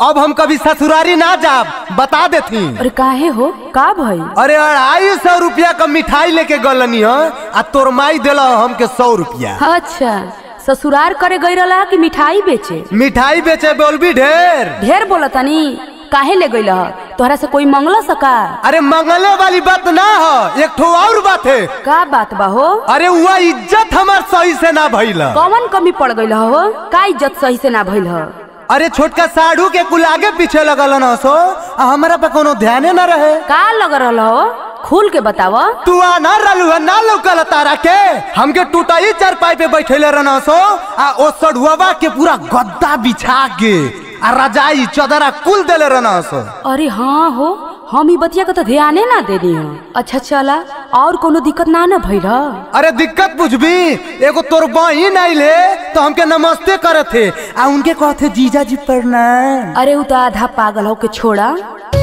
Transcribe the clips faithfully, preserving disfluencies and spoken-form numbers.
अब हम कभी ससुरारी ना जाब, बता देती। अरे काहे हो, का भाई? अरे अढ़ाई सौ रुपया का मिठाई लेके गलनी है, आ तोर माई दिला हमके सौ रुपया। अच्छा, ससुरार करे गई रहा कि मिठाई बेचे? मिठाई बेचे बोलबी ढेर ढेर बोलतनी। काहे ले गई तोहरा से कोई मंगला सका? अरे मंगले वाली बात ना है, एक ठो और बात है। का बात बा हो? अरे हुआ इज्जत हमार सही से ना भइल। कौन कमी पड़ गई हो? का इज्जत सही से ना भइल? अरे छोटका साढ़ू के कुल आगे पीछे लगल न सो, हमारा पे कोनो ध्यान न रहे। का लग रहा हो? खुल के बताव। तू आ ना रहलू है, ना लौकल तारा के। हमके टूटाई चारपाई पे बैठेले रहना सो, आ ओ सढ़ुआ के पूरा गद्दा बिछा के आ रजाई चदरा कुल देले रहना सो। अरे हाँ हो, हम ई बतिया का तो ध्यान ना देनी हो। अच्छा चला, और कोनो दिक्कत ना ना भइल? अरे दिक्कत बुझबी, एगो तोर बहिन आइले तो हमके नमस्ते करे थे, आ उनके कहते जीजा जी प्रणाम। अरे उ तो आधा पागल हो के छोड़ा।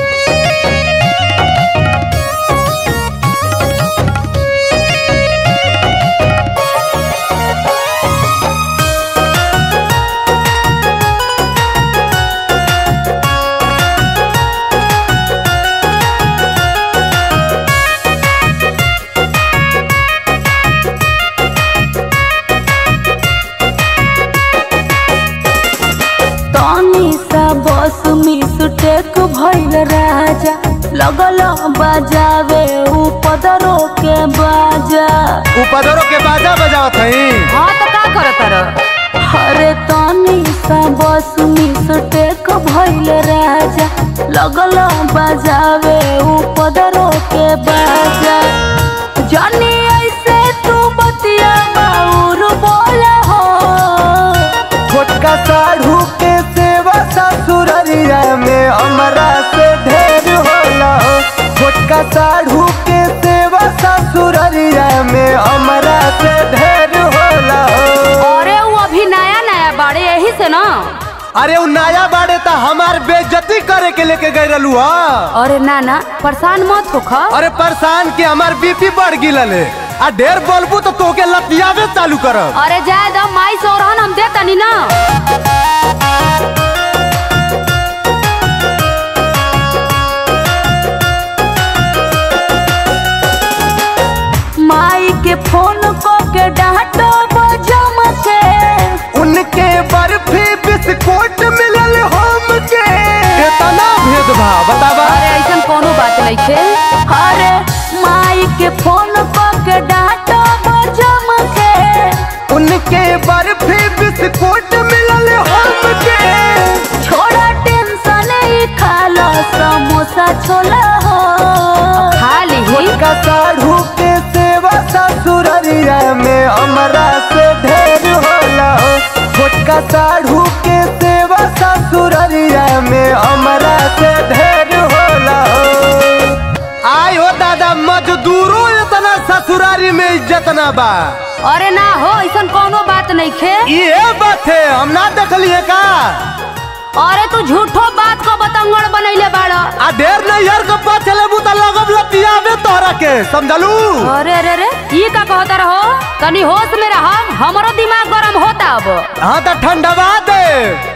टेक भइल राजा लगल बजावे उपदरो के बाजा। उपदरो के बाजा बजावत हई? हाँ तो का करत रह? अरे तनी सा बस मिस टेक भइल राजा लगल बजावे उपदरो के बाजा। जानी ऐसे तू बतिया बाउर बोला हो। छोटका साढ़ू के सेवा ससुररिया में हमरा से ढेर होला। छोटका साढ़ू के सेवा ससुररिया में हमरा से ढेर होला। अरे वो अभी नया नया बाड़े, यही से ना। अरे वो नया बाड़े तो हमार बेइज्जती करे के लेके गई रहलू। अरे ना ना परेशान मत होखा। अरे परेशान के हमार बीपी बढ़ गिलले, आ ढेर बोलबू तो तोके लतियावे चालू करब। अरे जाए दम माई सोरहन हम दे तनी ना। माई के फोन को के डांटो बजम के, उनके बर्फी बिस्कुट मिलल हमके। कितना भेदभाव बतावा। अरे ऐसा कोनो बात नहीं थे। अरे माई के फोन को के डांटो बजम के, उनके बर्फी बिस्कुट मिलल हमके। छोड़ा टेंशन ही खा लो समोसा छोला हो। खाली छोटका साढ़ू के सेवा ससुररिया में हमरा से ढेर होला। छोटका साढ़ू के सेवा ससुररिया में हमरा से ढेर होला। आय हो दादा, मजदूरों इतना ससुरारी में इज्जत ना बा। अरे ना हो, ऐसा कोनो बात नहीं खे। ये बात है, हम ना देखलिए का। अरे तू झूठो बात को बतंगड़ बनैले बाड़ा। आ ढेर नहीं यार को पा चले बुता लगब लतियावे तोरा के, समझलू? अरे अरे अरे ये का कहता रहो? तनी होश में रह, हमरो दिमाग गरम होता अब। हाँ तो ठंडवा दे।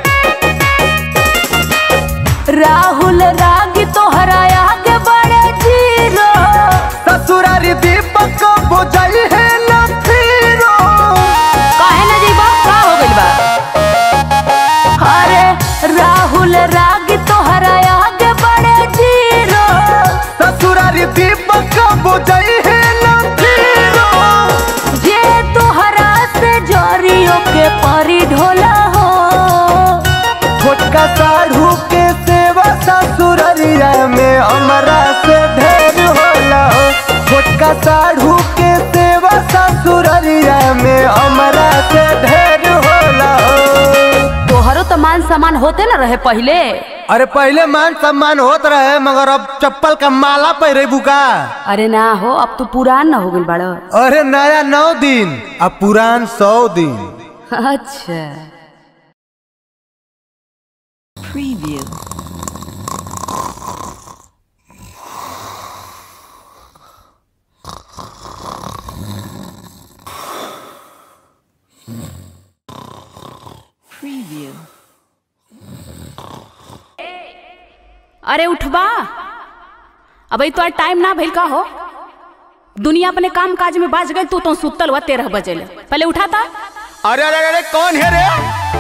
राहुल रागी तोहरा आगे बड़े जीरो, ससुरारी दीपक को बुझाई है न फिरो। काहे न जीबा, का हो गइल बा? अरे राहुल रागी तोहरा आगे बड़े जीरो, ससुरारी दीपक को बुझाई है न फिरो। जे तोहरा से जोरियों के परी ढोला हो। छोटका साढ़ू के सेवा ससुररिया में हमरा से ढेर होला। छोटका साढ़ू के सेवा ससुररिया में हमरा से ढेर होला। तोहरो तो मान सम्मान होते न रहे पहले। अरे पहले मान सम्मान होत रहे, मगर अब चप्पल का माला पहरे बुका। अरे ना हो, अब तू पुरान न हो गइल बाड़ा। अरे नया नौ दिन, अब पुरान सौ दिन। अच्छा Preview. Preview. अरे उठबा, अब तो टाइम ना भइल का हो। दुनिया अपने काम काज में बाज गई, तू तो सुतल हुआ तेरह बजे ले। पहले उठा था। अरे अरे अरे कौन है रे?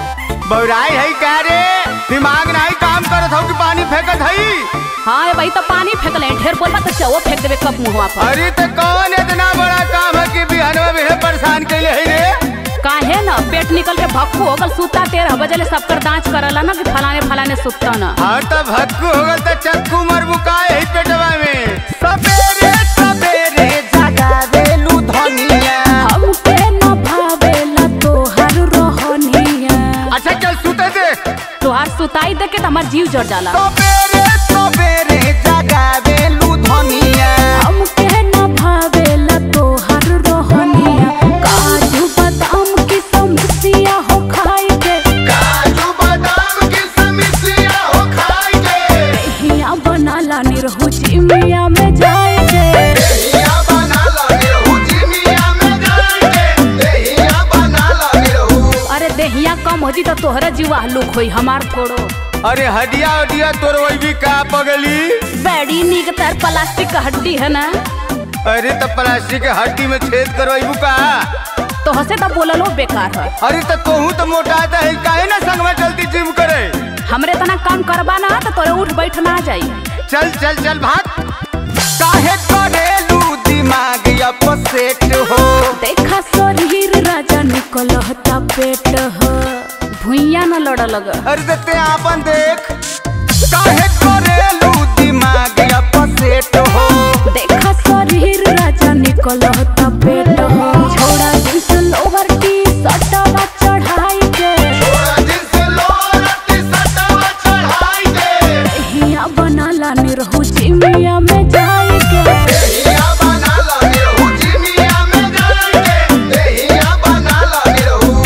बौराई है क्या रे? दिमाग नहीं काम करत हो कि पानी फेंकत है? हाँ भाई तो पानी फेंक ले, ढेर बोलबा तो चवो फेंक देवे कप मुंहवा पर। अरे तो कौन इतना बड़ा काम है कि बिहानवा में परेशान कैले है रे? काहे ना पेट निकल के भक्कू हो गल, सुता तेरह बजे ले सबकर दांच करला ना कि फलाने फलाने सुता ना। हाँ तो भक्कू हो गल तो चक्कू मरबू काहे है पेटवा में? सबेरे सबेरे जगावेलू धनिया, हमके न भावेला तोहर रोहनिया। अच्छा चल सुते दे। तोहार सुताई देख के तो हमार जीव जड़ जाला। सबेरे सबेरे जगावेलू धनिया, हमके न भावेला तोहर रोहनिया। काजू बादाम की समस्या हो खाई के, काजू बादाम की समस्या हो खाई के, दहिया बना ला निरहु चिमिया में जाए के, दहिया बना ला निरहु चिमिया में जाए के, दहिया बना ला निरहु। अरे दहिया कम होती तो तोहरा जीवा हल्लुक होई, हमार थोड़ो। अरे हड्डिया हड्डिया तोर वही भी का पगली? बड़ी नीक तर प्लास्टिक का हड्डी है ना। अरे तो प्लास्टिक के हड्डी में छेद करवाइबू का? तो हसे तो बोललो बेकार है। अरे तो तोहू तो मोटाता है, काहे ना संग में चलती जिम करे? हमरे तना काम करबा ना तो तोरे उठ बैठ ना जाई। चल चल चल भाग। काहे करेलू दिमाग अपसेट हो? देखा शरीर राजा निकलता पेट हो, भुइया न लड़ लग। अरे ते आपन देख। काहे करेलू दिमाग अपसेट हो? देखा शरीर राजा निकलता पेट हो, छोड़ा जींस लोवर टी शर्टवा चढ़ाई के, छोड़ा जींस लोवर टी शर्टवा चढ़ाई के, दहिया बना ला निरहु चिमिया में जाए के, दहिया बना ला निरहु चिमिया में जाए के, दहिया बना ला निरहु।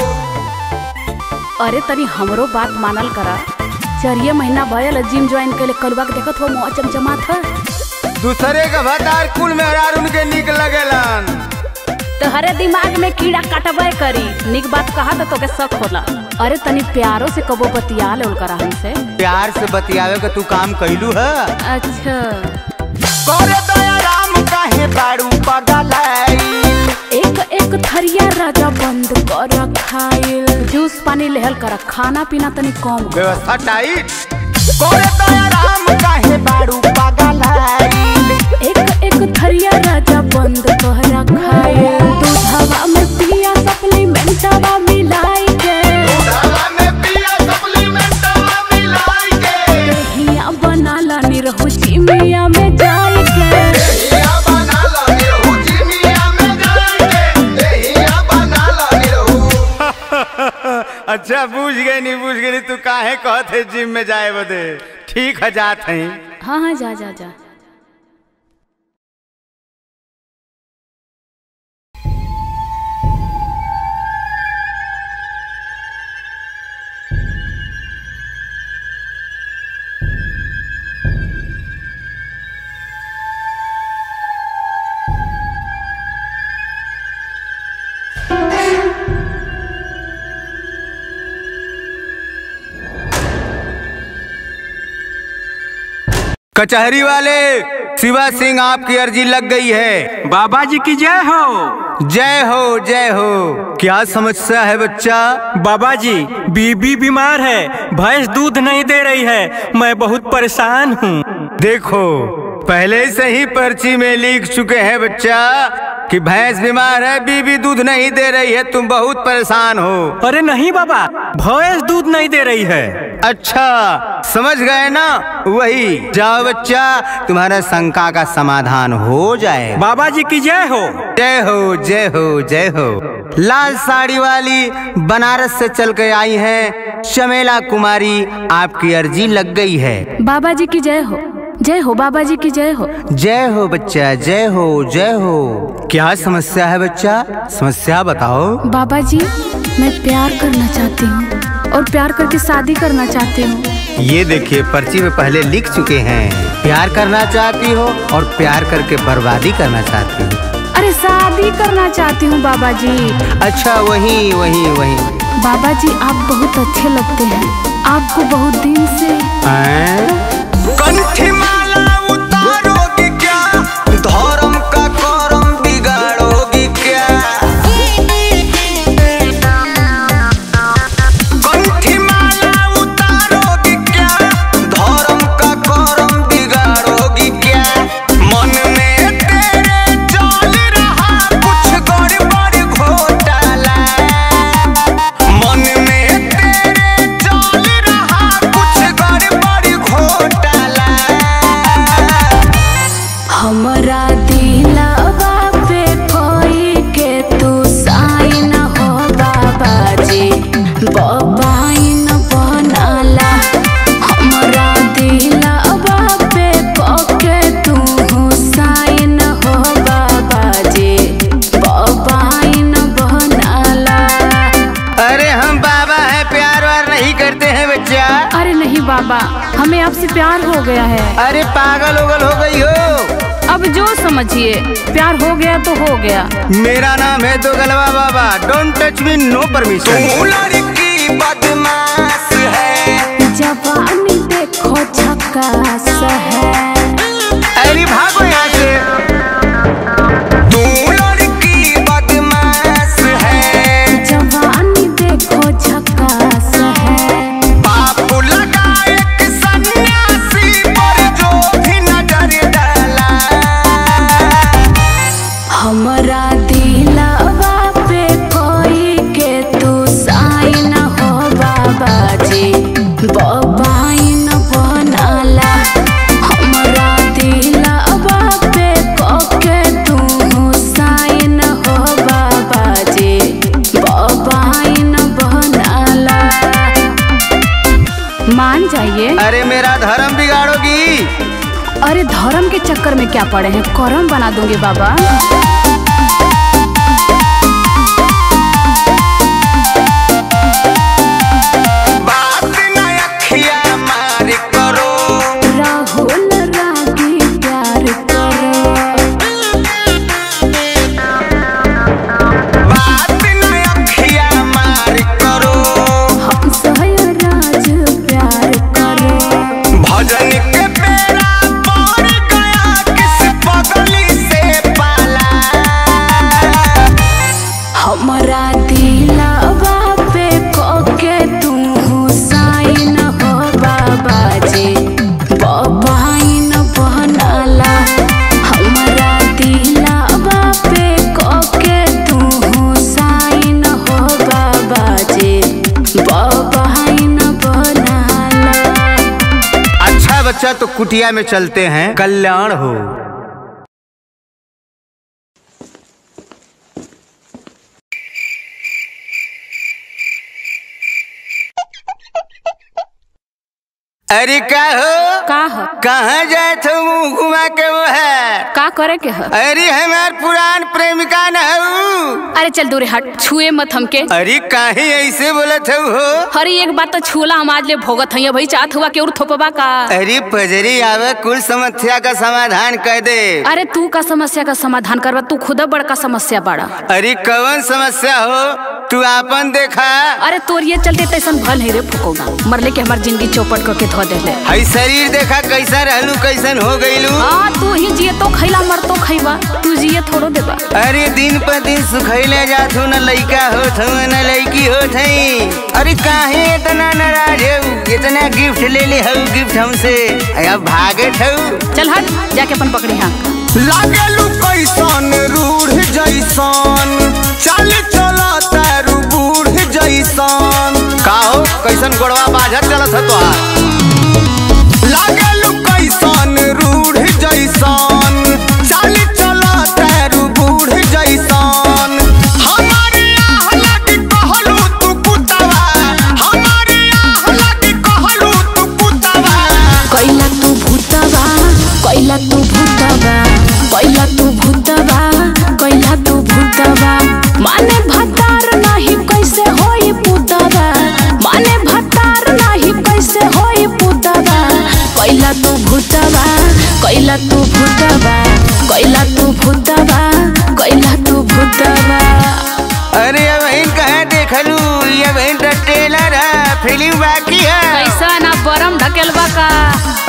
अरे तनी हमरो बात मानल करा। चरिये महीना भयल जिम ज्वाइन के लिए कलवा के देखत हो मुँह चमचमात है। दूसरे का भतार कुल में हरार उनके निक लगेलन। तो हरे दिमाग में कीड़ा काटबे करी, निक बात कहा तो तोके शक होला। अरे तनी प्यारो से कबो बतिया ले करा हमसे। प्यार से बतियावे का तू काम कैलू है? अच्छा करे दया राम काहे बाड़ू पगलाई, एक एक थरिया राजा बंद कर खाइल, जूस पानी लेहल कर, खाना पीना तनी कम कर। व्यवस्था टाइट। करे दया राम काहे बाड़ू पगलाई, एक एक थरिया राजा बंद कर खाइल, दूधवा में पिया सप्लीमेंटवा मिलाई के, दूधवा में पिया सप्लीमेंटवा मिलाई के, दहिया बना ला निरहु चिमिया में जाए के, दहिया बना ला निरहु चिमिया में जाए के, दहिया बना ला निरहु। अच्छा बूझ गए नहीं बूझ गई तू काहे कहत है जिम में जाए बदे? ठीक है जात है। हाँ हाँ जा जा जा। कचहरी वाले शिवा सिंह आपकी अर्जी लग गई है। बाबा जी की जय हो। जय हो जय हो। क्या समस्या है बच्चा? बाबा जी बीबी बीमार है, भैंस दूध नहीं दे रही है, मैं बहुत परेशान हूँ। देखो पहले से ही पर्ची में लिख चुके हैं बच्चा कि भैंस बीमार है, बीबी दूध नहीं दे रही है, तुम बहुत परेशान हो। अरे नहीं बाबा, भैंस दूध नहीं दे रही है। अच्छा समझ गए ना, वही जाओ बच्चा, तुम्हारा शंका का समाधान हो जाए। बाबा जी की जय हो। जय हो जय हो जय हो। लाल साड़ी वाली बनारस से चल के आई हैं चमेला कुमारी, आपकी अर्जी लग गई है। बाबा जी की जय हो। जय हो बाबा जी की जय हो। जय हो बच्चा, जय हो जय हो। क्या समस्या है बच्चा? समस्या बताओ। बाबा जी मैं प्यार करना चाहती हूँ और प्यार करके शादी करना चाहती हूँ। ये देखिए पर्ची में पहले लिख चुके हैं, प्यार करना चाहती हो और प्यार करके बर्बादी करना चाहती हो। अरे शादी करना चाहती हूँ बाबा जी। अच्छा वही वही वही। बाबा जी आप बहुत अच्छे लगते हैं, आपको बहुत दिन से। हैं? कंठी माला उतारोगी क्या, धर्म का करम बिगाड़ोगी क्या। कंठी माला उतारोगी क्या, धर्म का करम बिगाड़ोगी क्या। मन में तेरे चल रहा कुछ गड़बड़ घोटाला, मन में तेरे चल रहा कुछ गड़बड़ घोटाला। हमरा दिलवा पे कोई के तू साइन हो बाबाजी, बबाइन बनाला। हमरा दिलवा पे कोके तू साइन हो बाबाजी, बबाइन बनाला। अरे हम बाबा है, प्यार वार नहीं करते हैं बच्चा। अरे नहीं बाबा, हमें आपसे प्यार हो गया है। अरे पागल उगल हो गई हो। अब जो समझिए, प्यार हो गया तो हो गया। मेरा नाम है तो गलवा बाबा, don't touch me, no permission. तू लड़की बदमाश है, जवानी देखो झकास है। अरे भागो यहाँ से। तू लड़की बदमाश है, जवानी देखो झकास है। पाप लगा एक सन्यासी पर जो भी नजर डाला। हमरा दिलवा पे कोई के तू साइन हो बाबाजी, बबाइन बनाला। हमरा दिलवा पे कोके तू साइन हो बाबाजी, बबाइन बनाला। मान जाइए। अरे मेरा धर्म बिगाड़ोगी। अरे धर्म के चक्कर में क्या पड़े हैं, करम बना दूंगी बाबा। बात न अखिया मार करो, राहुल रागी प्यार करो। बात न अखिया मार करो। हम सहराज प्यार करो। भजन के बेड़ा पड़ गया किस पगली से पाला। हमरा दिलवा पे कोके तू साइन हो बाबाजी, बबाइन बनाला। हमरा दिलवा पे कोके तू साइन हो बाबाजी, बबाइन बनाला। अच्छा बच्चा, तो कुटिया में चलते हैं, कल्याण हो। अरे का हो, का हो? कहाँ जाए थे मुँह घुमा के वो है। का करे के है? अरे हमार पुरान प्रेमिका न हूँ। अरे चल दूरे हट, छुए मत हमके। अरे काहे ऐसे बोलत हो। अरे एक बात तो छुला हम आज ले भोगत हई भाई, चाहत हुआ के और थोपबा का। अरे पजरी आवे, कुल समस्या का समाधान कर दे। अरे तू का समस्या का समाधान करवा, तू खुद बड़का समस्या बड़ा। अरे कौन समस्या हो, तू आपन देखा। अरे तोर ये चलते तैसन भल है रे फुकौना, मरले के हमार जिंदगी चौपट करके धो देले। हई शरीर देखा कैसा रहलू, कैसन हो गईलू। हाँ तू ही जिए तो खैला, मर तो खैबा, तू जिए थोड़ो देबा। अरे दिन पर दिन सुखैले जात हो, न लइका होत हो न लइकी होत है। अरे काहे इतना नाराज हो, इतना गिफ्ट ले ले हो गिफ्ट हमसे, अब भागत हो। चल हट, जाके अपन पकड़ी हाँ। लागलू कैसन रूढ़ जैसन, चल चला तारू बूढ़ जैसन। का हो, कैसन गोड़वा बाझत चलत है तोहार। लागलू कैसन रूढ़ जैसन, चल चला तारू बूढ़ जैसन। हमारे आह लगी कहलू तू कुतवा, हमारे आह लगी कहलू तू कुतवा। कैला तू भूतवा, कैला तू भूतवा, कैला तू भूतवा, कैला तू भूतवा। माने भतार नहीं कैसे होई पुतवा, माने भतार नहीं कैसे होई पुतवा। कैला तू भूतवा, कैला तू भूतवा, कैला तू भूतवा, कैला तू भूतवा। अरे अब इन कहाँ देखलू, ये बहन ट्रेलर है, फिल्म बाकी है। कैसा ना बरम ढकेलवा का।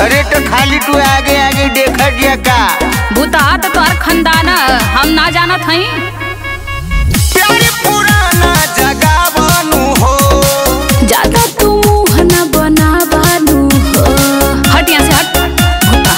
अरे तो खाली तू आगे आगे देखा दिया का भूता तो तोहर खानदान हम ना जानत हई। प्यार पुराना जगह बनू हो, ज्यादा तू मुँह न बना बानू हो। हट यहाँ से हट भूता।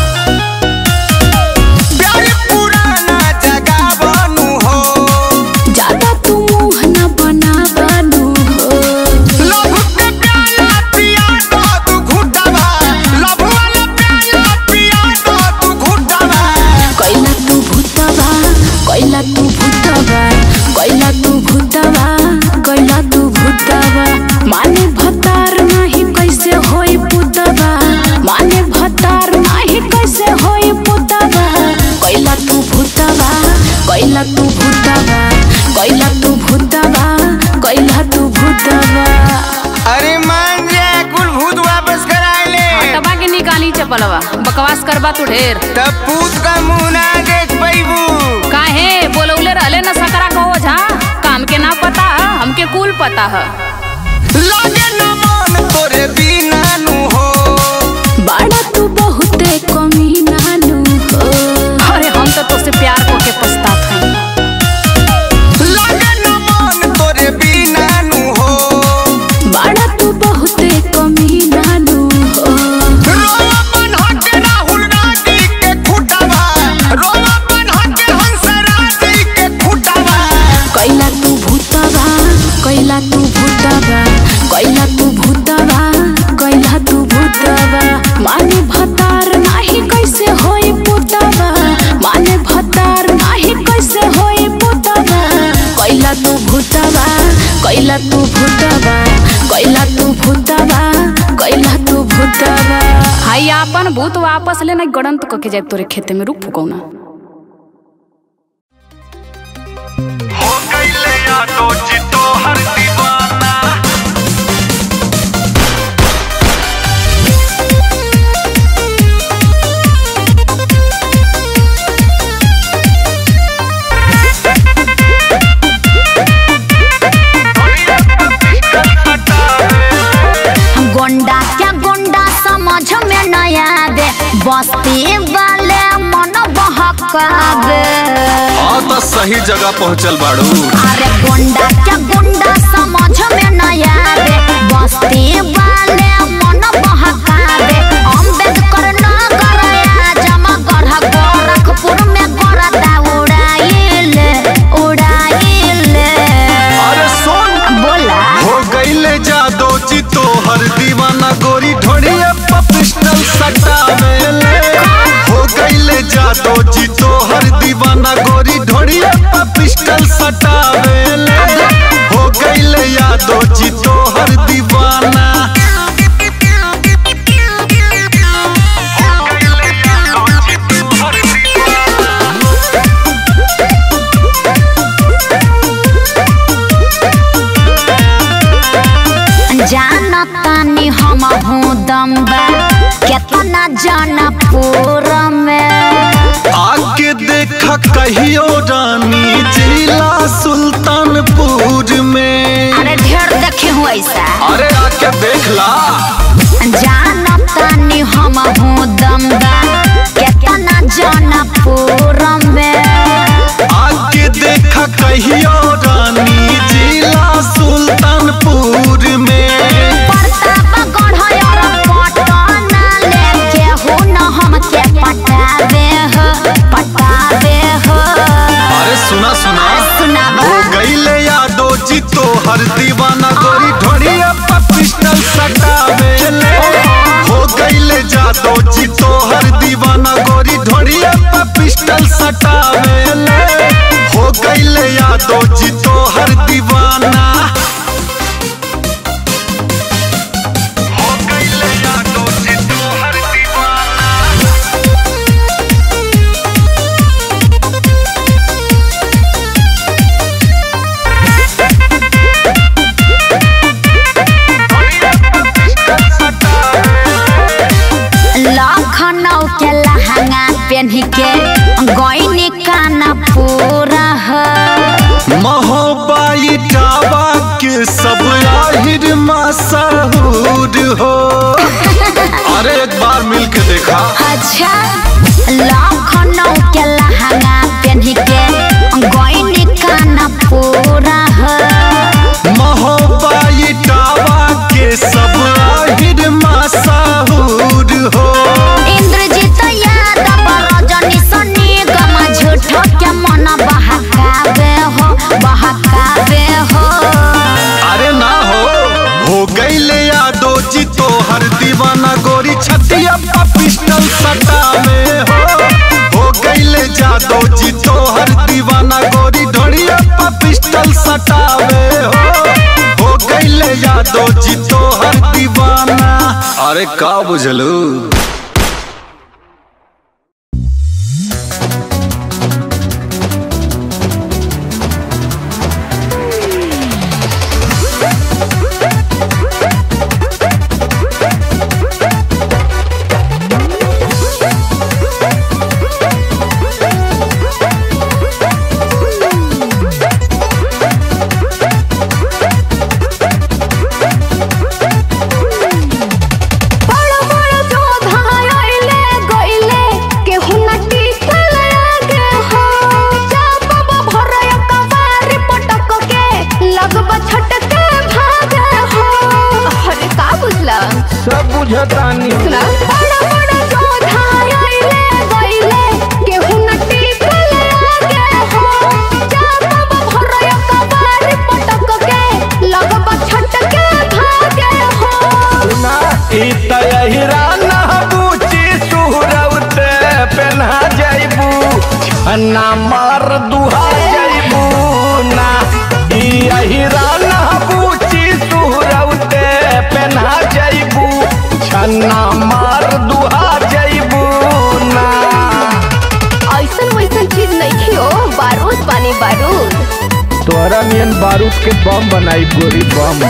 प्यार पुराना जगह बनू हो, ज्यादा तू मुँह न बना बानू हो। लभ के प्याला पिया दो तू घुटवा, लभ वाला प्याला पिया दो तू घुटवा। कोइला तू भूतवा, कोइला तू भूतवा, कोइला तू भूतवा, कोइला तू भूतवा। माने भतार नाही कैसे होई पुतवा, माने भतार नाही कैसे होई पुतवा। कोइला तू भूतवा, कोइला तू भूतवा, कोइला तू भूतवा, कोइला तू भूतवा। अरे मान जा कुल भूत वापस कराए ले। हटवा के निकाली चपलवा, बकवास करबा तू ढेर। तब पूत का मुंह ना देख पैबू। काहे बोलौले रहले न सकरा कहो झा, काम के ना पता है हमके कुल पता है। लागे न मन तोरे बिना नु हो, बाड़ा तू बहुते कमी नानू हो। अरे हम तो तुझसे प्यार को के पछतात हई। लागे न मन तोरे बिना नु हो, बाड़ा तू बहुते कमी नानू हो। रोवा बन हटे राहुल राजी के खुटवा, रोवा बन हटे हंस राजी के खुटवा। कैला तू भूतवा, कैला तू भूतवा, कैला तू भूतवा, कैला तू भूतवा। माने भतार नाही कैसे होई पुतवा, माने भतार नाही कैसे होई पुतवा। कैला तू भूतवा, कैला तू भूतवा, कैला तू भूतवा, कैला तू भूतवा। हाई आपन भूत वापस लेना गड़ंत क के जाए तोरे खेते में रुक फुकौना। हो गईले यादो चितो हर दीवाना। गोंडा क्या गोंडा समझ में न आवे, बस्ती वाले मन बहकावे। हाँ तो सही जगह पहुँचल बाड़ू। अरे गोंडा क्या गोंडा समझ में न आवे, बस्ती वाले मन बहकावे। अम्बेडकर नगर आजमगढ़ गोरखपुर में गोरदा उड़ाइले उड़ाइले। अरे सुन बोला हो गईले जादो चितो हर दीवाना, गोरी ढोड़िया पर पिस्टल सटावेले। हो गईले जादो चितो हर दीवाना, गोरी ढोड़िया पर पिस्टल सटावेले। हो गईले यादो चितो हर दीवाना। जानतानी हम हूँ दम्बा केतना जनपुर में। आके देखा कहियो रानी जिला सुल्तानपुर में। अरे ढेर देखी हूँ ऐसा। अरे आके देख ला। जानतानी हम हूँ दम्बा केतना जनपुर में। आके देखा कहियो रानी जिला सुल्तानपुर में। प्रतापगढ़ और पटना लेके हो न हमके पटावे हो पटावे हो। अरे सुना सुना सुनावा। हो गईले यादो चितो हर दीवाना, गोरी ढोड़िया पर पिस्टल सटावेले। हो गईले जादो चितो हर दीवाना, गोरी ढोड़िया पर पिस्टल सटावेले। हो गईले यादो चितो हर दीवाना। हो गईले यादो चितो हर दीवाना। लखनऊ के लहंगा पहन के गईनी कानपुर है। महोबाई टावा के सब आहिर मशहूर हो। अरे एक बार मिल के देखा। अच्छा लखनऊ के लहंगा पहन के गईनी काना पूरा है महोबाई टावा के सब आहिर मशहूर हो। इंद्रजीत यादव रजनी सनी गम झूठो के मन बहकावे हो बहकावे हो। अरे ना हो हो गईले यादो जी तो हर दीवाना गोरी छतिया पा पिस्टल सटा में हो। हो गईले जादो जी तो हर दीवाना गोरी ढोड़िया पा पिस्टल सटा में हो। हो गईले यादो जी तो हर दीवाना। अरे का बुझलू ना मार दुहा जइबू ना यही राना पूछी सुहरौते पेन्हा जइबू छन्ना मार दुहा जइबू ना। ऐसन वैसन चीज नहीं खियो बारूद पानी बारूद तोहरा नियन बारूद के बम बनाई गोरी बम।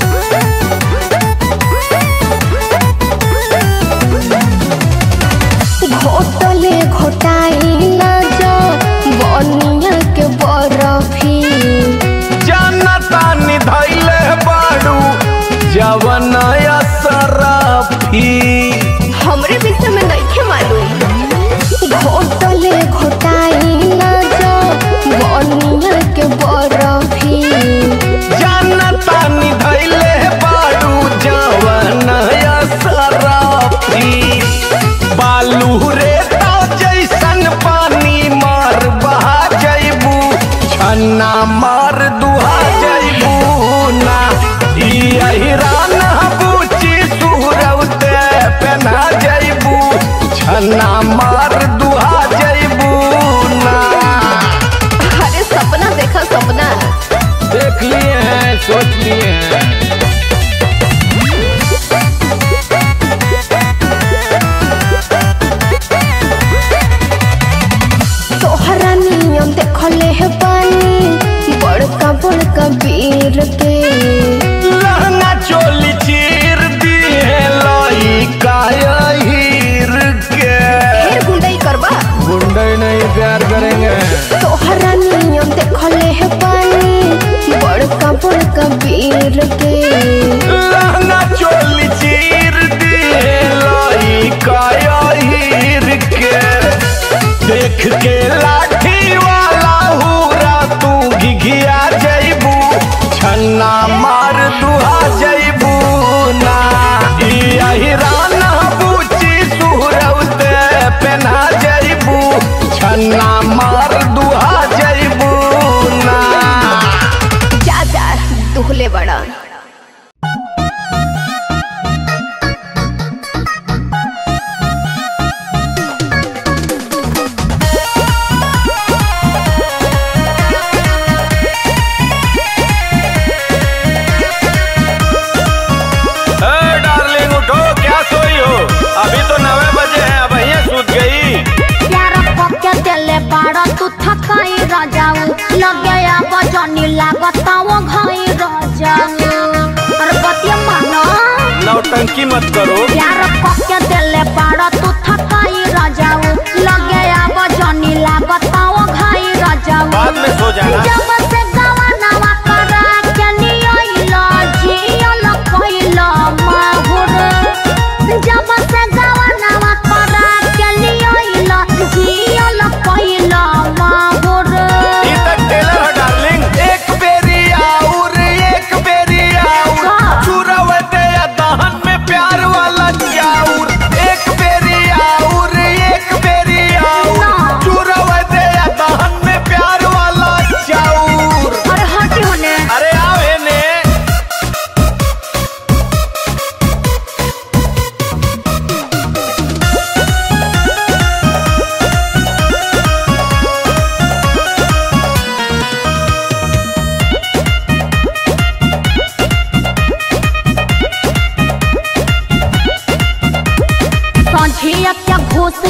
घोटले घोटाई ना जो बनिया के बरफी जनता निधैले बाड़ू जवन असरफी हमरे विषय में नहीं खे मालूम। घोटले घोटाई ना जो बनिया के बरफी जनता निधैले बाड़ू जवन असरफी बालू रे तो जैसन पानी मार बहा जइबू छन्ना मार दुहा जइबू ना। यही राना पूछी सुहरौते पेन्हा जइबू छन्ना मार दुहा जइबू ना। अरे सपना देखा सपना देख लिए हैं सोच लिए हैं। तोहरा नियम देखले है पानी बड़का बड़का वीर के लहंगा चोली चीर दिए लाई काया हीर के। फिर गुंडाई करबा गुंडे नहीं प्यार करेंगे। तोहरा नियम देखले है पानी बड़का बड़का वीर के लहंगा चोली चीर दिए लाई काया हीर के। देख के लाठी वाला हुरा तू घिघिया जइबू छन्ना मार दुहा जइबू ना। यही राना पूछी सुहरौते पेन्हा जइबू छन्ना मार दुहा जइबू ना। जा जा दुहले बड़ा अभी तो नवे बजे हैं अब यहाँ सूत गई। प्यार पक्के दिले बाड़ा तू थकाई रजाऊ लगे अब जनी लागता वो घाई रजाऊ। अरे बतिया मानो नौटंकी मत करो। प्यार पक्के दिले बाड़ा तू थकाई रजाऊ लगे अब जनी लागता वो घाई रजाऊ। बाद में सो जाना। जब से गवानावा करा के नियला जियल कइला माहुर जब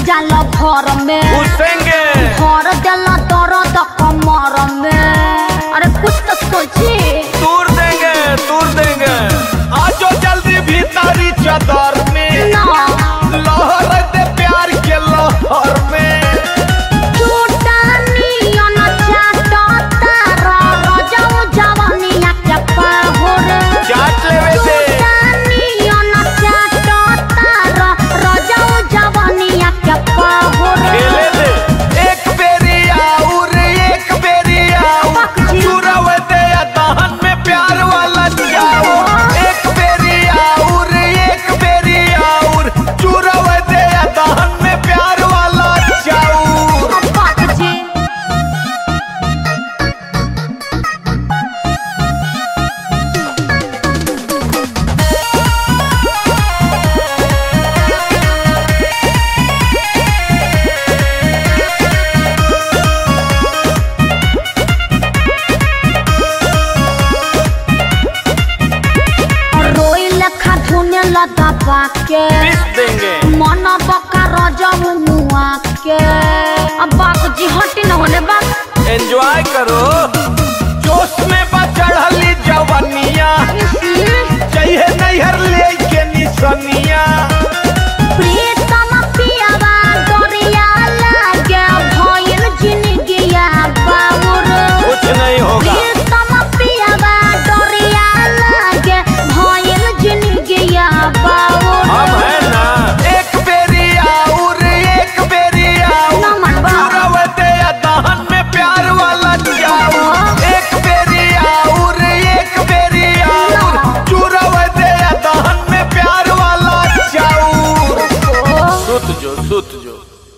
जाला घर में घुसेंगे घर देला दर्द कमर में। अरे कुछ तो सोची। तूर देंगे तूर देंगे आजो जल्दी भीतरी चादर में ना लहर दे प्यार के लहर में। चाट लेवे दे खेले दे एक बेरी आउर एक बेरी आउर चुरावे दे दहन में प्यार वाला जाओ। एक बेरी आउर एक बेरी आउर चुरावे दे दहन में प्यार वाला जाओ। दबा के देंगे मन बका रजऊ मुआ के। अब बाप जी हटी न होने बाप एंजॉय करो जोश में बचढ़ली जवानिया चाहिए नैहर ले के निसनिया। प्रीतम पियावा दरिया लागे भइल जिंदगिया बाबूर कुछ नहीं होगा। प्रीतम पियावा दरिया लागे भइल जिंदगिया बाबूर हम है ना एक बेरी आउर एक बेरी आउर चुरावे दे दहन में प्यार वाला जाओ। एक बेरी आउर एक बेरी आउर चुरावे दे दहन में प्यार वाला जाओ। सुत जो सुत जो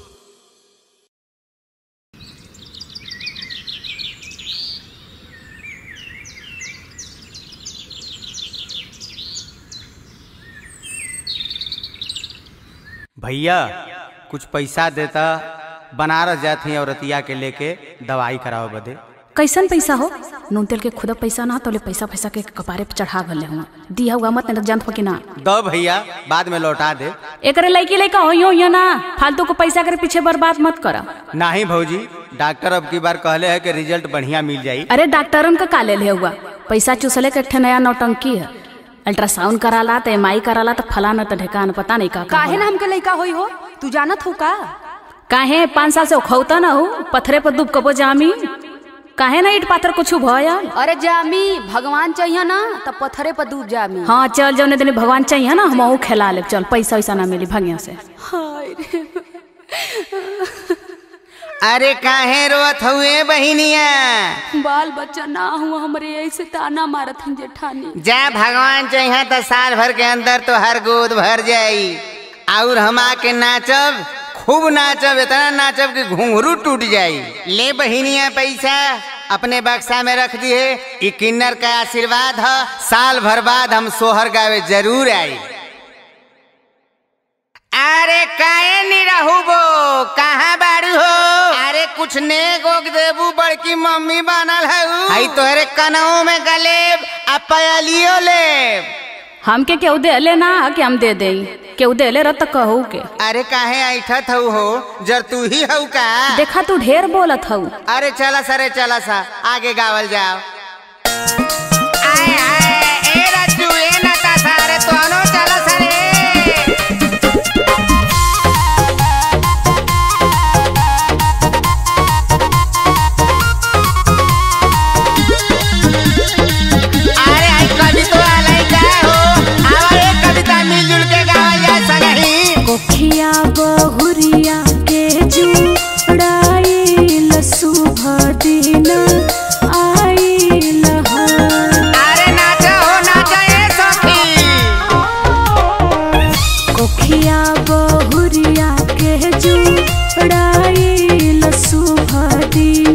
भैया कुछ पैसा देता बनारस जाती औरतिया के लेके दवाई कराओ बदे। कैसन पैसा हो? नून तेल के खुद पैसा ना तो ले पैसा पैसा के कपारे पे चढ़ा गले हुआ दिया हुआ मत नहीं जानत हो कि ना। दो भैया बाद में लौटा दे। एकरे लड़की लड़का हो यो यो ना फालतू को पैसा करे पीछे बर्बाद मत करा। नहीं भौजी डॉक्टर अब की बार कहले है कि रिजल्ट बढ़िया मिल जाई। अरे डॉक्टरन का काले ले हुआ पैसा चूसले के एक नया नौटंकी है। अल्ट्रासाउंड कराला तो एम आई कराला तो फलाना तो ढेकान पता नहीं का काहे ना हमके लइका होई हो तू जानत हो का? काहे पाँच साल से खौता ना हो पत्थरे पर डूब कबो जामी काहे ना ईट पाथर कुछ भया। अरे जामी भगवान चाहिए ना तब पत्थरे पर डूब जामी। हाँ चल जौने दिन भगवान चाहिए ना हम खेला ले चल पैसा वैसा ना मिली भगिया से। अरे काहे रोत हुए बहिनिया? बाल बच्चा ना हुआ हमरे ऐसे ताना मारत हैं जेठानी। जा भगवान चाहिए तो साल भर के अंदर तो हर गोद भर जाई और हम आके नाचब खूब नाचब इतना नाचब कि घुंघरू टूट जाई। ले बहिनिया पैसा अपने बक्सा में रख दी है। ई किन्नर का आशीर्वाद है साल भर बाद हम सोहर गावे जरूर आई। अरे काहे नहीं रहू बो कहाँ बाड़ू हो? अरे कुछ ने गोग देबू बड़की मम्मी बनल है आई तोहरे कनऊ में गलेब आ पयलियो लेब। हमके केहू दे ले ना कि हम दे दे केहू दे ले रत कहू के। अरे काहे ऐठत हऊ हो जर तू ही हऊ का? देखा तू ढेर बोलत हऊ। अरे चला सरे चला सा आगे गावल जाओ। आए आए ए रज्जू ए नता सारे तोनो चला सरे। कोखिया बहुरिया के जुड़ाइल शुभ दिन आइल हो। अरे नाचा हो नाचा ए सखी। कोखिया बहुरिया के जुड़ाइल शुभ दिन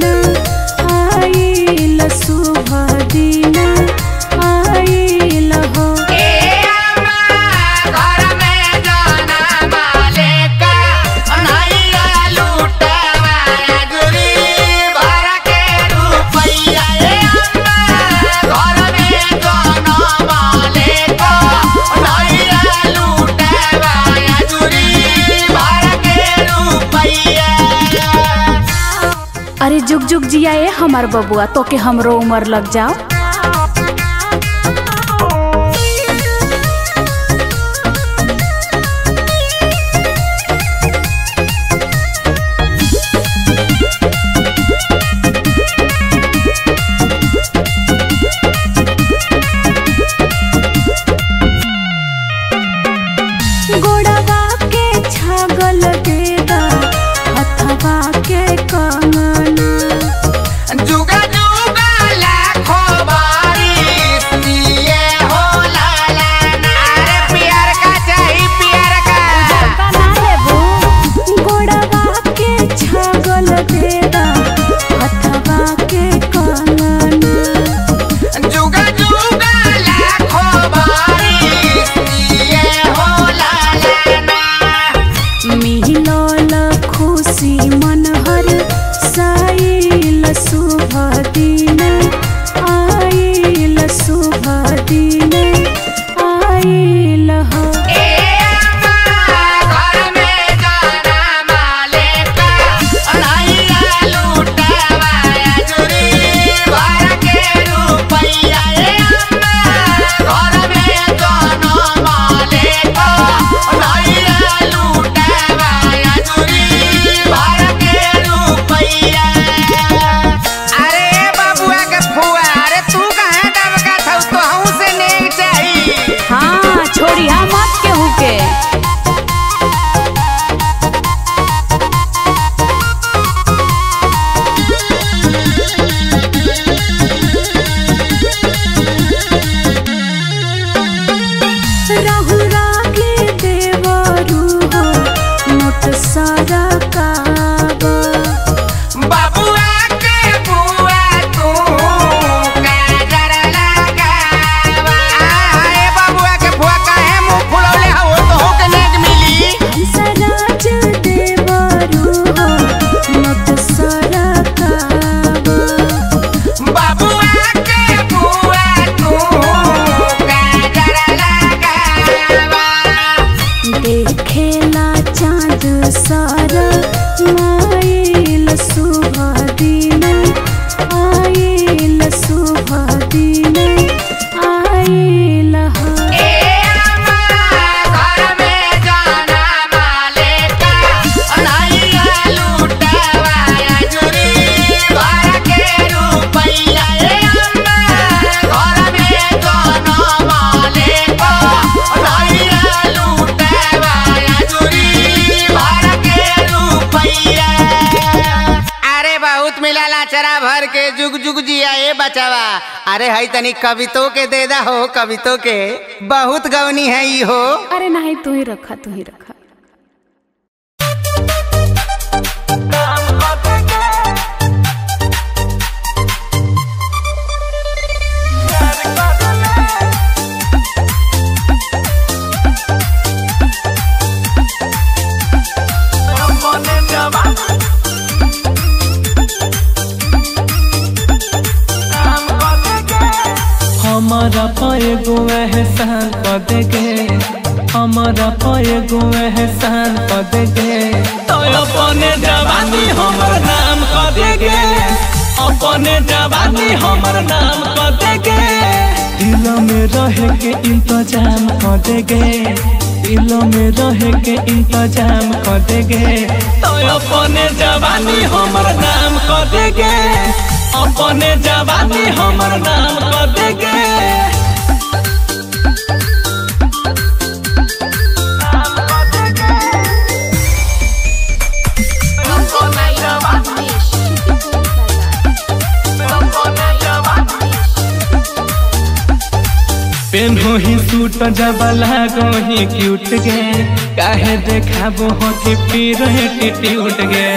आइल शुभ दिन आइल हो। जुग जुग जिया ए हमार बबुआ, तो के हमरो उम्र लग जाओ। गोड़वा के छागल देदा हथवा के कंगना, जुगा जुगा लाखों बारिश दिए हो लाला ना। अरे प्यार का चाहिए प्यार का। ना लेबू। गोड़वा के छागल देदा हथवा के कंगना, जुगा जुगा लाखों बारिश दिए हो लाला ना। मिलल खुशी मनहर साइल शुभ दिन आइल, शुभ दिन आइल हो। घर में जाना माले का अढ़ाइया लूटावा जुरी भर के रुपैया। ए अम्मा घर में जाना माले का अढ़ाइया लूटावा जुरी भर के रुपैया। अरे बाबुआ के फुआ, अरे तू कहाँ दबका था? तो हूँ से नहीं चाहिए। हाँ छोड़ी हाँ मत केहू के। राहु रागे देवरू हो मोट सारा काबा, बाबुआ के बुआ तू काजर लगावा। अरे बाबुआ के बुआ काहे मुंह फुलौले हो? तो हो के नेक मिली। हंसराज देवरू हो मोट सारा काबा, बाबुआ के बुआ तू काजर लगावा। देखेला चाँद सारा माइल, शुभ दिन आइल, शुभ दिन आइल हो। ए अम्मा घर में जाना माले का अढ़ाइया लूटावा जुरी भर के रुपैया। ए अम्मा घर में जाना माले का अढ़ाइया लूटावा जुरी भर के रुपैया। अरे बहुत मिला लाचरा भर के जुग जुग जिया ए बचावा। अरे हई तनी कवितो के देदा हो, कवितो के बहुत गवनी है ई हो। अरे नहीं तू ही रखा, तू ही रखा। हमारा पाए गो एहसान कर देगे, हमारा पाए गो एहसान कर देगे। तो अपने जवानी हमर नाम कर देगे, अपने जवानी हमर नाम कर देगे। दिल में रह के इंतजाम कर देगे, दिल में रह के इंतजाम कर देगे। तो अपने जवानी हमर नाम कर देगे, अपने जवानी हमर नाम कर देगे। पेन्हो ही सूट जब लागो ही क्यूट गे, काहे देखाबो होठी पीर एटीट्यूड गे।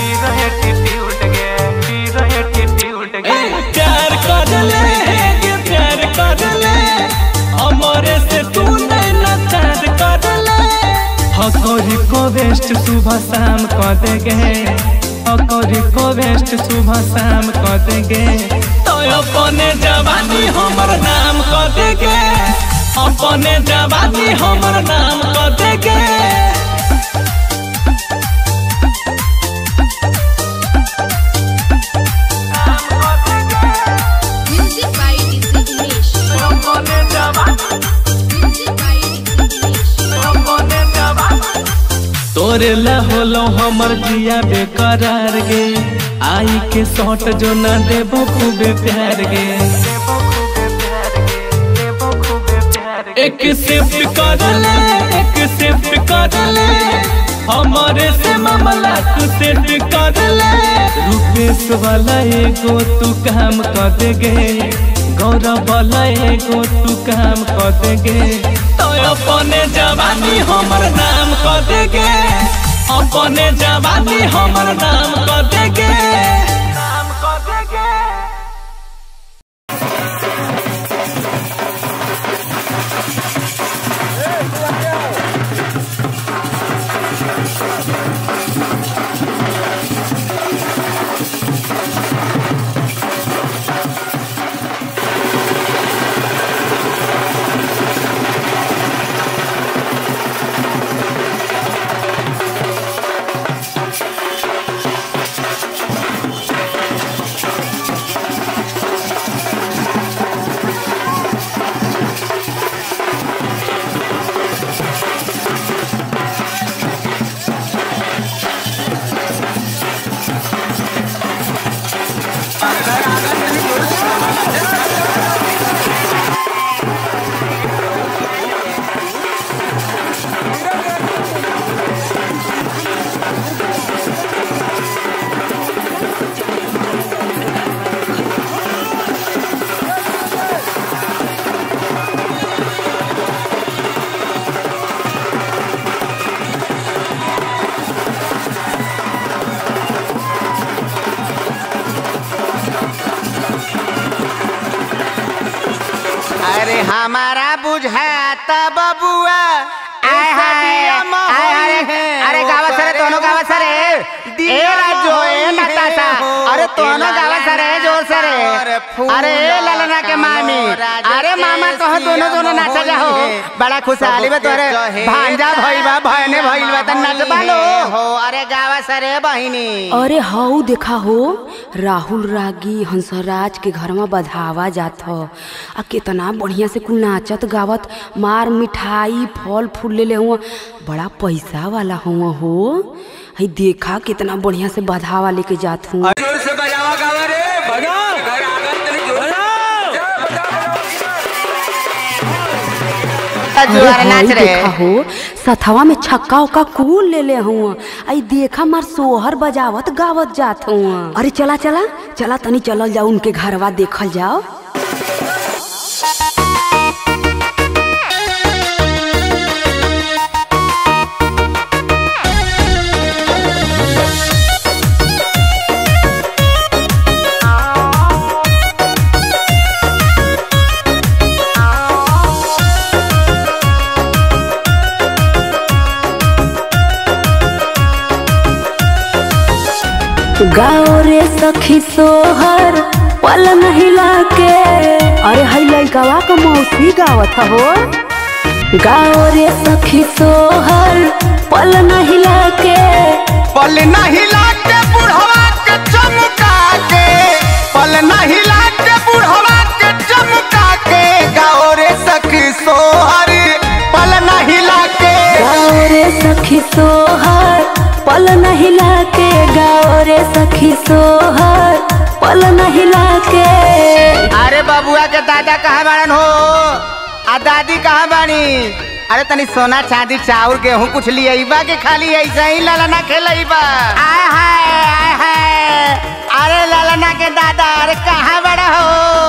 प्यार कर ले गे, प्यार कर ले, हमारे से तू नहीं नचार कर ले। हकोरी को वेस्ट सुबह शाम कर देगे, हकोरी को वेस्ट सुबह शाम कर देगे। तो अपने जवानी हमर नाम कर देगे, अपने जवानी हमर नाम कर देगे। तोरे ला होलो हमर जिया बेकरार गे आई के सौट जो ना देबो खूबे प्यार गे एक शिफ्ट कर ले एक शिफ्ट कर ले हमारे से मामला तू सेट कर ले रुपेश वाला एगो तू काम कर देगे गौरव वाला एगो तू काम कर देगे तो अपने जवानी हमर नाम कर देगे अपने जवानी हमर नाम कर देगे नाम कर देगे। अरे हमारा बुझाता बबुआ अरे गावा सरे दोनों गावा सरे ए राजो ए नताशा अरे दोनों गावा सरे जोर सरे अरे ललना के मामी अरे मामा तो दोनों दोनों नाचा जाओ बड़ा खुशहाली में तोरे भांजा भइबा भयने भइलबा त नाचबा लो हो अरे गावा सरे बहिनी अरे हाउ देखा हो राहुल रागी हंसराज के घर में बधावा जात हो आ कितना बढ़िया से कुल नाचत गावत मार मिठाई फल फूल ले ले हुआ बड़ा पैसा वाला हुआ हो हई देखा कितना बढ़िया से बधावा लेके जात हूँ जोर से बजावा गावा रे बजाओ देखा हो सथवा में छक्का उक्का कूल ले ले हुआ आई देखा मार सोहर बजावत गावत जात हुआ अरे चला चला चला तनी चलल जाओ उनके घरवा देखल जाओ गाँव रे सखी सोहर पल महिला के अरे हई लड़कवा का मौसी गावत हो गाँव रे सखी सोहर पल महिला के पल नहिला के बुढ़वा के चमका के पल नहिला के बुढ़वा के चमका के गाँव रे सखी सोहर पल नहिला के गाँव रे सखी सोहर पल नहिला के गाँव रे सखी सोहर पल नहिला के अरे बबुआ के दादा कहाँ बाड़न हो आ दादी कहाँ बानी अरे तनी सोना चांदी चाउर गेहूं कुछ लिया के खाली ऐसा ही ललना खेलबा आय हाय आय हाय अरे ललना के दादा अरे कहाँ बड़ा हो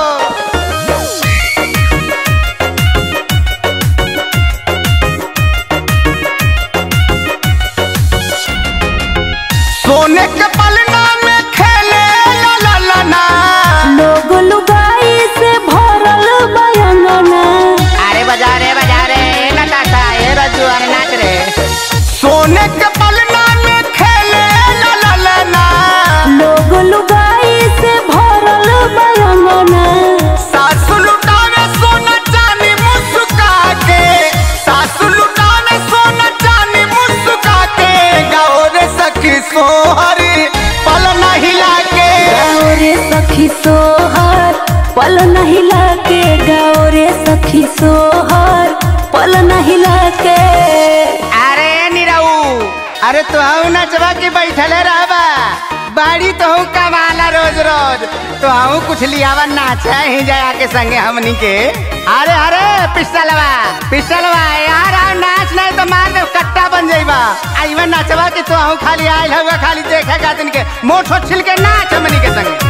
सोने के पलना में खेले ललना लोग लुगाई से भरल बयंगना अरे बजा रे बजा रे नताशा ए रजू अरे नाच रे सोने के पलना में खेले ललना लोग लुगाई से भरल बयंगना सासु लुटावे सोना चांदी मुस्का के सासु लुटावे सोना चांदी मुस्का के गाँव रे सखी सोहर पल नहिला के गाँव रे सखी सोहर पल नहिला के गाँव रे सखी सोहर पल नहिला के अरे निराऊ अरे तो हूँ नचवा के बैठले रहबा बाड़ी तो हूँ कमाला रोज रोज तो हूँ कुछ लियावा नाचा ही जाया के संगे हमनी के। अरे अरे पिस्टलवा पिस्टलवा यार आ नाच नहीं तो मार दे कट्टा बन जाइबा। आइवा नचवा के तो हूँ खाली आयल होगा खाली देखेगा दिन के मोठो छिल के नाच हमनी के संगे।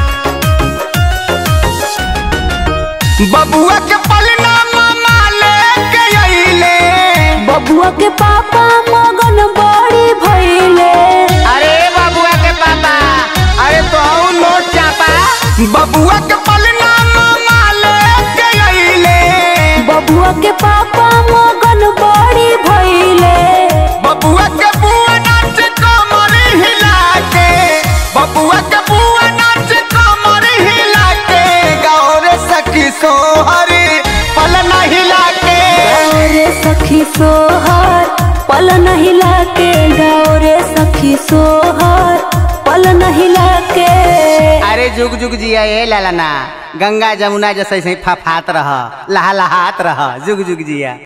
बबुआ के पलना मामा लेके आइले बबुआ के पापा मगन बड़ी भइले। अरे बबुआ के पापा अरे तो नोट चापा बबुआ के पलना मामा लेके आइले बबुआ के पापा मगन बड़ी भइले। बबुआ के बुआ नाच कमर हिला के बबुआ के बुआ नाच कमर हिला के गाँव रे सखी सोहरी पलना हिला के गाँव रे सखी सोहर पल नहीं लाके गाँव रे सखी सोहर पल नहीं लाके। अरे जुग जुग जिया ये लालाना गंगा जमुना जैसे ही फफात रह लहा लहात रह जुग जुग जिया।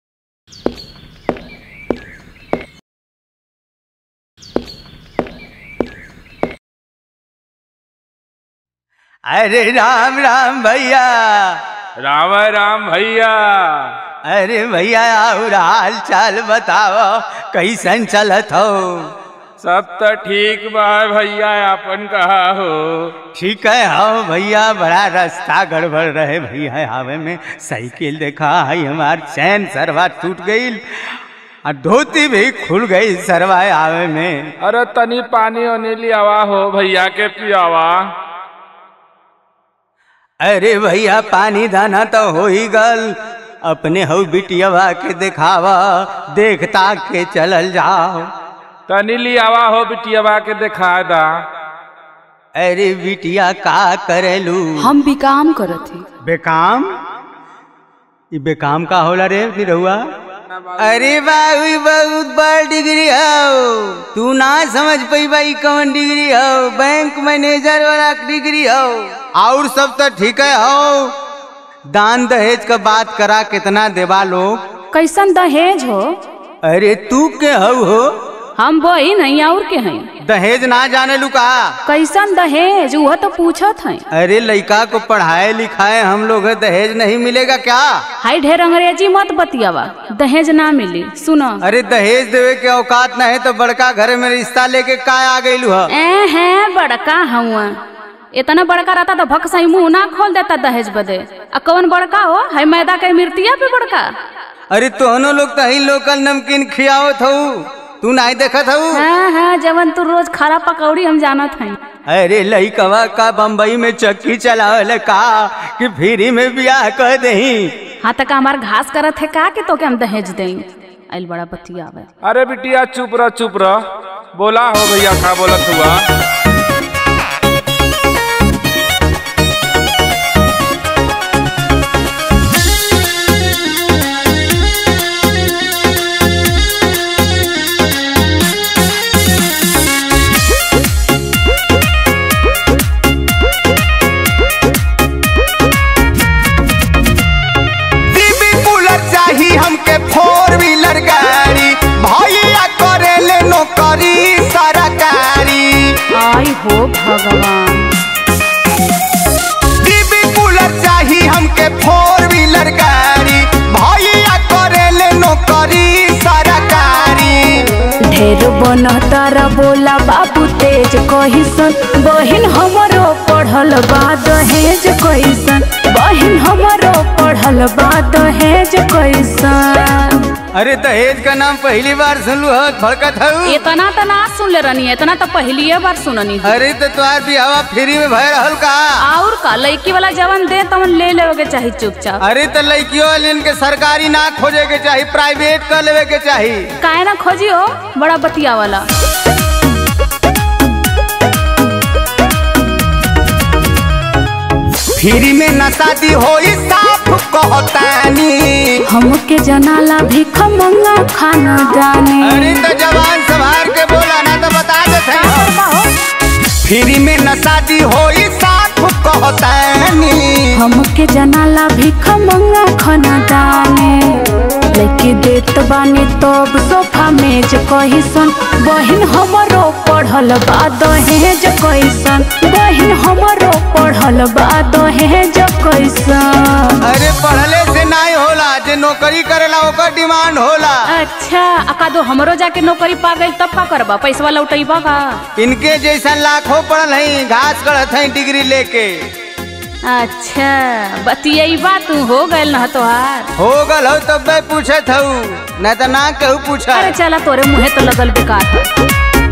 अरे राम राम भैया राम राम भैया। अरे भैया और हाल चाल बताओ कैसन चलत हो। सब तो ठीक बा भैया अपन कहा हो। ठीक है हो भैया बड़ा रास्ता गड़बड़ रहे भैया आवे में साइकिल देखा है हमार चैन सरवा टूट गई और धोती भी खुल गई सरवा आवे में। अरे तनी पानी ओनी लियावा हो भैया के पियावा। अरे भैया पानी दाना तो हो ही गल अपने हो बिटियावा के दिखावा देखता के चलल जाओ। तनी लियावा हो बिटियावा के दिखा दा। अरे बिटिया का करेलू। हम बेकाम करत ही। बेकाम ये बेकाम का होला रे निरहुआ। अरे बाबू बहुत बड़ डिग्री हो तू ना समझ पाई भाई कौन डिग्री हो बैंक मैनेजर वाला डिग्री हो और सब तो ठीक है हो। दान दहेज का बात करा कितना देवा लोग। कैसन दहेज हो। अरे तू के हो हो हम वही नहीं और के हैं। दहेज ना जाने लू का। कैसन दहेज वह तो पूछत है। अरे लड़का को पढ़ाए लिखाए हम लोग दहेज नहीं मिलेगा क्या। हाय ढेर अंग्रेजी मत बतियावा दहेज ना मिली सुनो। अरे दहेज देवे के औकात नहीं तो बड़का घर में रिश्ता लेके का आ गई है, है बड़का हुआ इतना बड़का रहता तो भक सही मुंह ना खोल देता दहेज बदे। आ कौन बड़का हो है मैदा के मिर्तिया पे बड़का। अरे तोहनो लोग तो ही लोकल नमकीन खियावत हो तू नहीं देखत हो। हाँ हाँ जवन तू रोज खारा पकौड़ी हम जानत हैं। अरे लइकवा का बम्बई में चक्की चलावल का कि फ्री में बियाह कर दही। हाँ तक हमार घास करत है का कि तो के हम दहेज दें आइल बड़ा बतिया आवे। अरे बिटिया चुप रह चुप रह बोला हो भैया का बोलत हुआ। हमके फोर व्हीलर गाड़ी भैया करेले नौकरी सरकारी। आई हो भगवान। टीवी कूलर चाहिए हमके फोर व्हीलर गाड़ी भैया करेले नौकरी सरकारी। ढेर बनतारा बोला बाबू तेज कहिसन बहिन हमरो पढ़ल बा दहेज कइसन बहिन हमरो पढ़ल बा दहेज कइसन। अरे दहेज का नाम पहली बार सुनलू हो भड़कत हो। इतना तो ना सुन ले रनी इतना तो पहली बार सुननी। अरे तो तुम्हार बिहावा फ्री में भय रहल का। और का लड़की वाला जवन दे तवन ले लेवे के चाहिए चुपचाप। अरे तो लड़कियों वाले के सरकारी ना खोजे के चाहिए प्राइवेट कर लेवे के चाहिए। काहे ना खोजी हो बड़ा बतिया वाला। फ्री में न शादी होई साफ कहतानी हमके जनाला भीख मंगा खाना दानी। अरे तो जवान संभाल के बोला ना तो बता देते। फ्री में न शादी होई साफ कहतानी हमके में जनाला भिख मंगा खाना दाने लेके देत बानी तब सोफा मेज कहिसन बहिन हमरो पढ़ल बा दहेज कैसन बहिन हमरो पढ़ल बा दहेज कैसन। अरे पढ़ले से नहीं होला, जे नौकरी करेला ओकर डिमांड होला। अच्छा अकादो हमरो जाके नौकरी पा गई तब का करबा, पैसा लौटैबा का? इनके जैसा लाखों पढ़ल है, घास गढ़त है डिग्री लेके। अच्छा बतियैबा तू हो गए न तोहार हो गल हो तब मैं पूछत हूँ, न तो ना कहू पूछा। अरे चला तोरे मुँहे तो लगल बेकार है।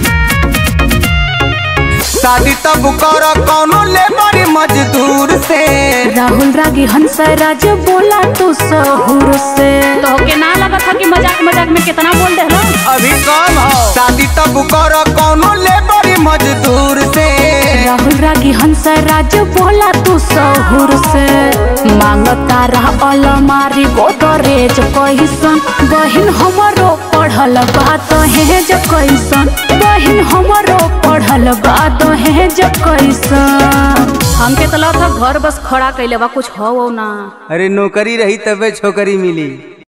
शादी तब कर कौनो ले बड़ी मजदूर से। राहुल रागी हंसराज बोला तू सहूर से। तो के ना लगा था कि मजाक मजाक में कितना बोल दे अभी कम हो। शादी तब कर कौनो ले बड़ी मजदूर से। राहुल रागी हंसराज बोला तू सहूर से। मांगता रह अलमारी गोदरेज कैसन बहिन हमरो पढ़ल बा दहेज कैसन बहिन हमरो पढ़ल बा दहेज कैसन। हमके तो लगा था घर बस खड़ा कैले बा कुछ हो ना। अरे नौकरी रही तबे छोकरी मिली।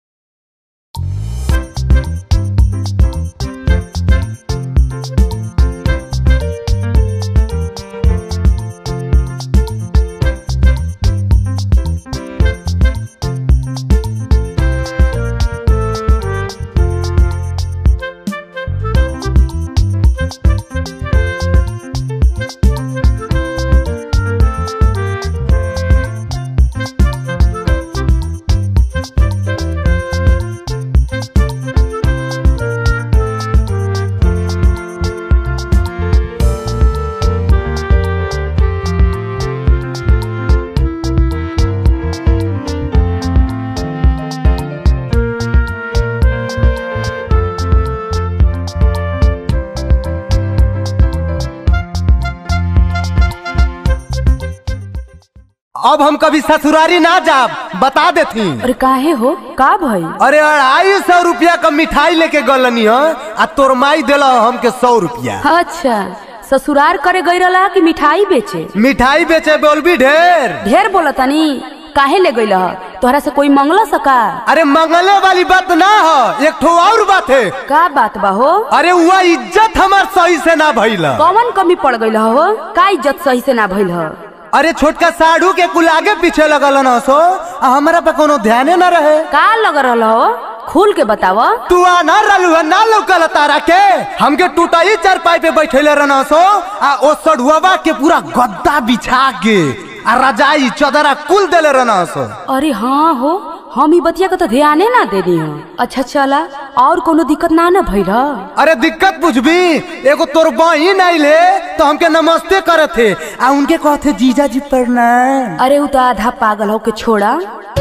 अब हम कभी ससुरारी ना जाब, बता देती। अरे काहे हो का भाई? अरे अढ़ाई सौ रुपया का मिठाई लेके गलनी हो आ तोर माई दिला हमके सौ रुपया। अच्छा ससुरार करे गई रहा कि मिठाई बेचे? मिठाई बेचे बोलबी ढेर ढेर बोलतानी। काहे ले गई रहा? तोहरा से कोई मंगला सका? अरे मंगले वाली बात ना हो, एक ठो और बात है। का बात बा हो? अरे हुआ इज्जत हमार सही से ना भइल। कौन कमी पड़ गई हो? का इज्जत सही से ना भइल हो? अरे छोटका साढ़ू के कुल आगे पीछे लगल न सो, हमारा पे कोनो ध्यान न रहे। का लग रहा हो? खुल के बतावा। तू आ ना रलू ना लौकल तारा के हमके टूटाई चारपाई पे बैठेले रहना सो आ ओ सढ़ुआ के पूरा गद्दा बिछा के आ रजाई चदरा कुल देले रहना सो। अरे हाँ हो, हम ई बतिया के तो ध्याने ना दे दी। अच्छा चला, और कोनो दिक्कत ना ना भइल? अरे दिक्कत बुझबी, एगो तोर बहिन आइले तो हमके नमस्ते करे थे आ उनके कहते जीजा जी प्रणाम। अरे उ तो आधा पागल हो के छोड़ा।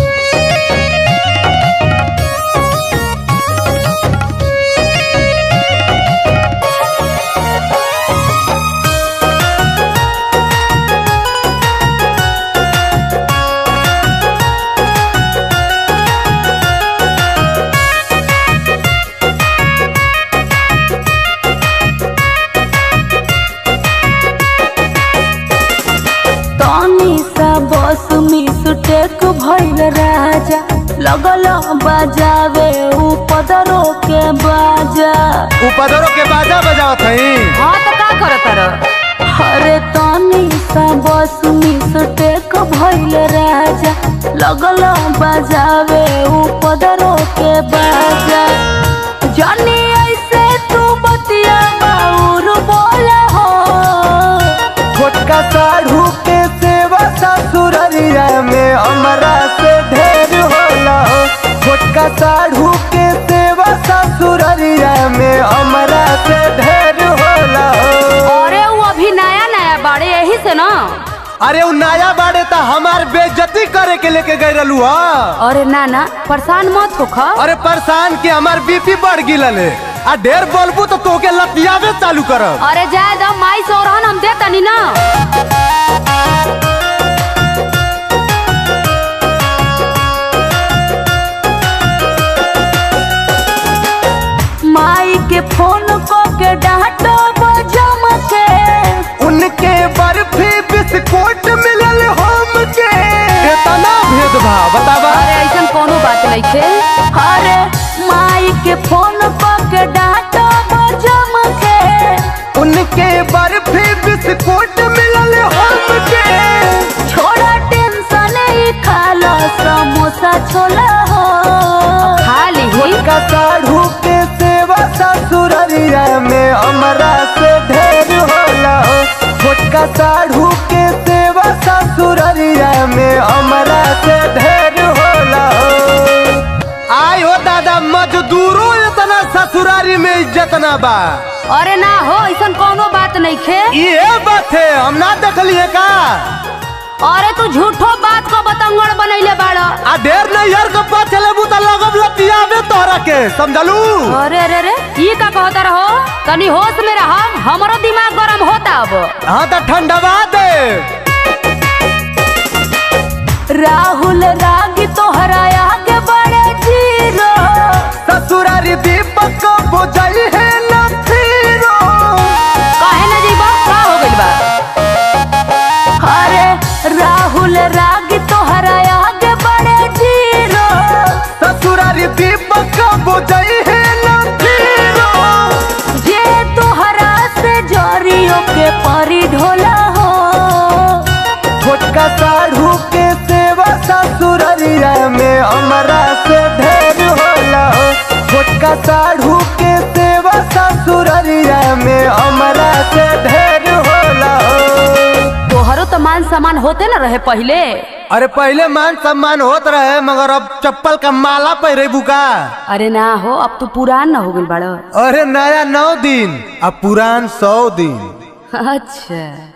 टेक भइल राजा लगल बजावे उपदरो के बाजा। उपदरो के बाजा बजावत हई? हाँ तो का करत रह? अरे तनी सा बस मिस टेक भइल राजा लगल बजावे उपदरो के बाजा। जानी ऐसे तू बतिया बाउर बोले हो। छोटका साढ़ू के सेवा ससुररिया में हमरा से ढेर होला हो। छोटका साढ़ू के सेवा ससुररिया में हमरा से ढेर होला हो। अरे वो अभी नया नया बाड़े यही से ना। अरे वो नया बाड़े तो हमार बेइज्जती करे के लेके गए रहलू हा। अरे ना ना परेशान मत हो खा। अरे परेशान के हमार बीपी बढ़ गिलल है आ ढेर बोलबू तो तोके लतियावे चालू करब। अरे जाए दो माई सोरहन हम देता नी ना। माई के फोन को के डांटो बजम के उनके बर्फी बिस्कुट मिलल हम के। इतना नइखे। अरे माई के फोन पके डाटा बजम के उनके बर्फी बिस्कुट मिलल हमके। छोड़ा टेंशन ही खाला समोसा छोला हो खाली का साढ़ू के सेवा ससुररिया में हमरा से ढेर होला हो। छोटका साढ़ू के सेवा ससुररिया में हमरा से ढेर होला हो। आय हो दादा मजदूरों इतना ससुरारी में इज्जत ना बा। अरे ना हो ऐसा कोनो बात नहीं खे। ये बात है हम ना देखलिए का। अरे तू झूठो बात को बतंगड़ बनैले बाड़ा। आ ढेर नहीं यार के बात चले बुता लगब लतियावे तोरा के समझलू। अरे अरे अरे ये का कहता रहो तनी होश में रह हमरो दिमाग गरम होता अब। हाँ तो ठंडवा दे। राहुल रागी तोहरा आगे बड़े जीरो ससुरारी दीपक को बुझाई है न फिरो। काहे न जीबा का हो गइल बा। अरे राहुल रागी तोहरा आगे बड़े जीरो ससुरारी दीपक को बुझाई है न फिरो। जे तोहरा से जोरियों के परी ढोला हो। छोटका साढ़ू के सेवा ससुररिया में हमरा से ढेर होला हो। छोटका साढ़ू के सेवा ससुररिया में हमरा से ढेर होला हो। तोहरो तो मान सम्मान होते न रहे पहले। अरे पहले मान सम्मान होत रहे मगर अब चप्पल का माला पहरे बुका। अरे ना हो अब तो पुरान न हो गइल बाड़ा। अरे नया नौ दिन अब पुरान सौ दिन। अच्छा